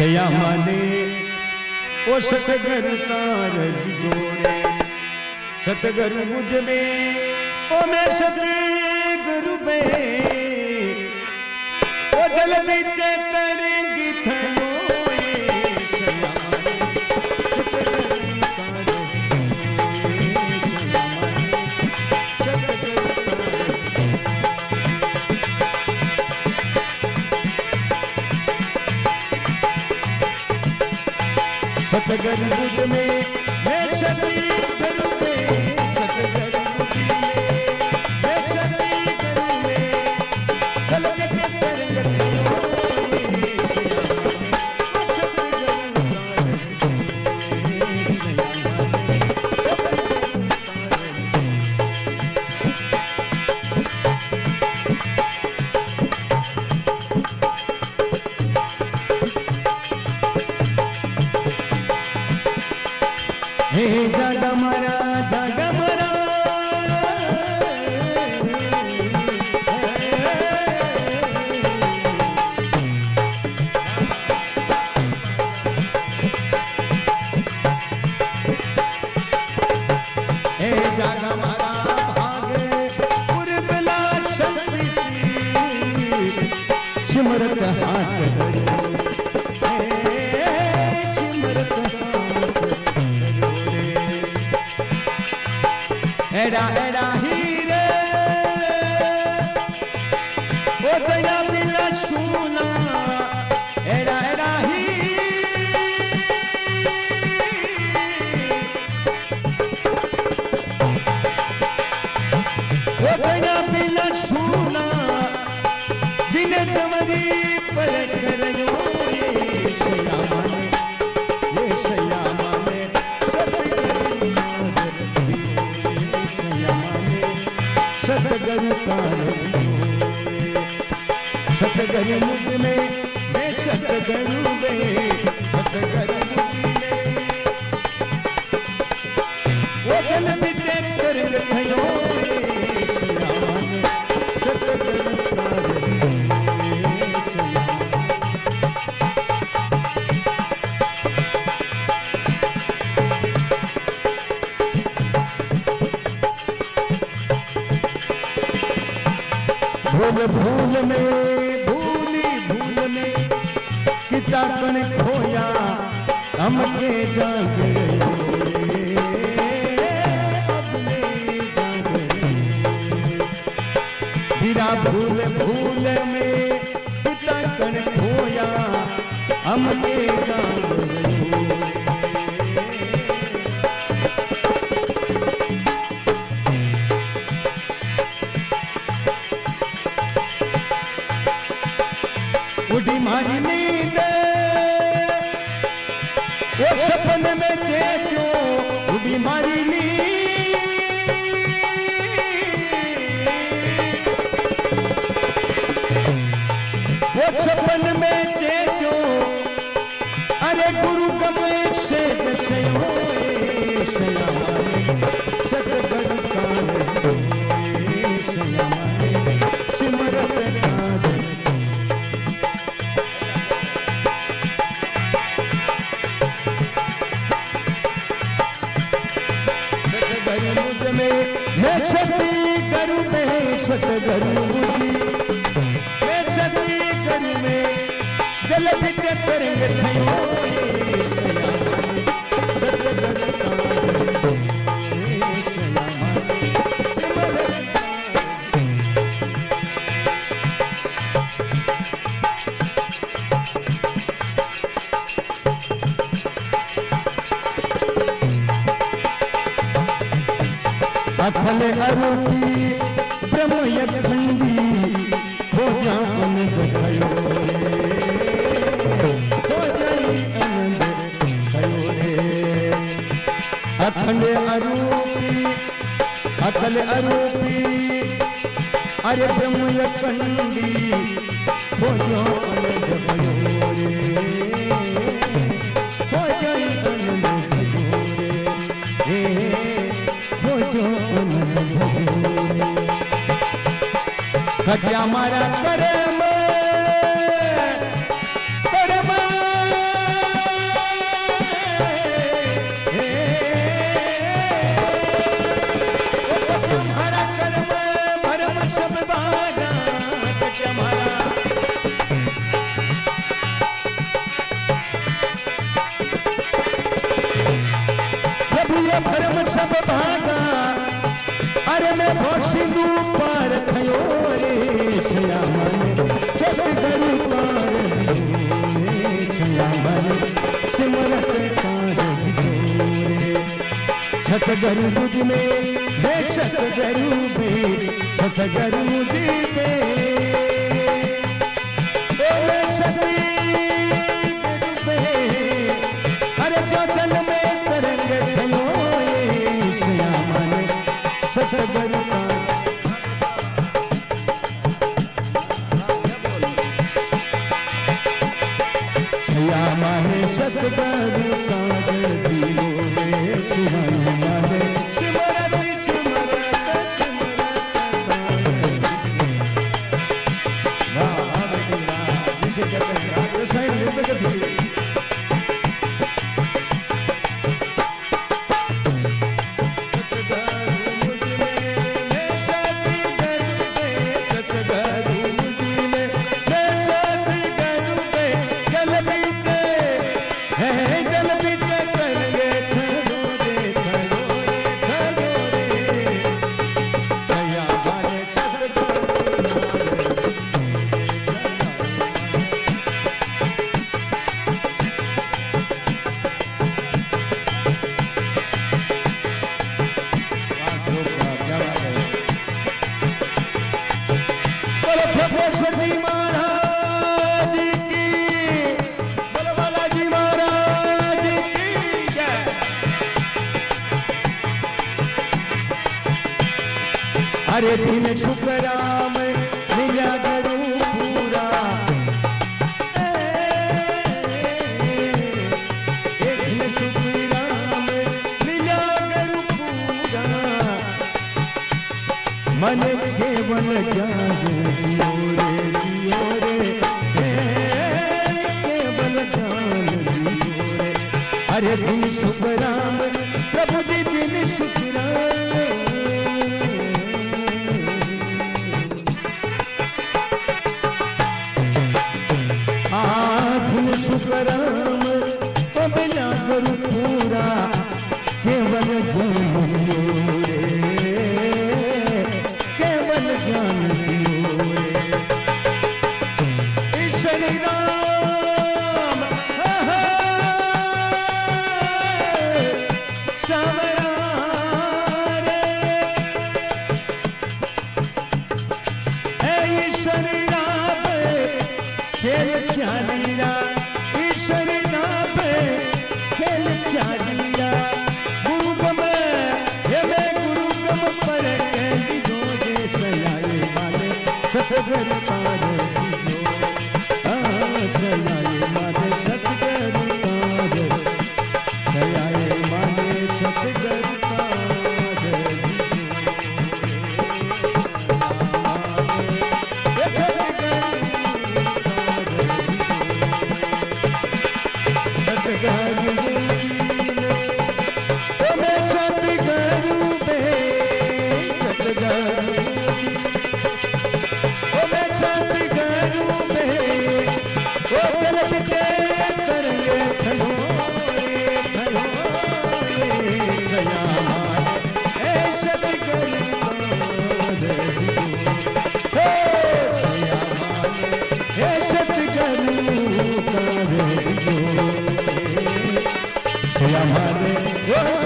श्यामा ने ओ सतगुरु कारज जोड़े, सतगुरु मुझ में ओ मैं सतगुरु में ओ जल बीचे तरंगी थयो सतगुरु मुझ में मैं सतगुरु में, सतगुरु मुझ में मैं सतगुरु में तलक के तरंग हे जागा मारा जागा मारा हे जागा मारा भाग पुरबला शक्ति सिमरत हाथ एड़ा एड़ा हीरे वो दया बिला सुना एड़ा एड़ा वो दया बिला सुना जिन्हें तमरी पर करो सतगुरु कारज सतगुरु मुझ में मैं सतगुरु में, सतगुरु मुझ में वो जल बीचे तरंग थयो सतगुरु कारज भूल भूल में भूली भूल में किता कण खोया हमके जागे हीरा भूल भूल में किता कण खोया हमके जागे उड़ी मारी नींद वो सपन में देखो उड़ी मारी नींद वो सपन में देखो अरे गुरु कमल से जसयो सतगुरु कारज सिमरत कारज मैं सतगुरु में, सतगुरु मुझी मैं सतगुरु में जल बीचे तरंग थयो अखल अरूपी ब्रह्म यखंडी हो आनंद भयो हो जाई आनंद भयो रे अखल अरूपी अरे ब्रह्म यखंडी हो आनंद भयो रे हो जाई आनंद भयो रे कटिया मारा कर्म कर्म यो भरम सब भागा अरे मैं भोसिंदू पार थयो रे श्यामन सतगुरु पार श्यामन सिमरत कार रे सतगुरु मुझ में है सतगुरु में सतगुरु मुझ में अरे जो जल में तरंग थयो श्यामन सतगुरु श्यामन सतगुरु कार दियो रे श्यामन सिमरत जिसे कहते हैं अरे दिन शुक्राम मिला करूं पूरा एक दिन शुक्राम मिला करूं पूरा मन केवल जागे दियो रे केवल जान दियो रे अरे दिन शुक्राम प्रभु जी दिन शुक्राम शुक्राम तो मिला करूं पूरा केवल जान दियो रे केवल जान दियो रे ईश्वरी राम श्याम रे ईश्वरी राम खेल चालीरा ईश्वरी नाम खेल चालिया गुरुगम ये मैं गुरुगम पर कहती दो जे चलाए माने सतगुरु पार दियो चलाए माने सतगुरु पार चलाए माने सतगुरु हमारे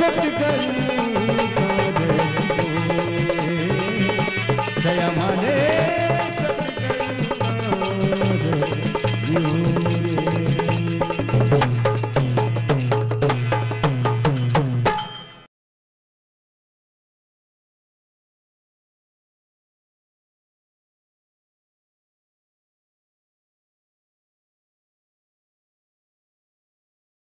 सतगुरु का जय माने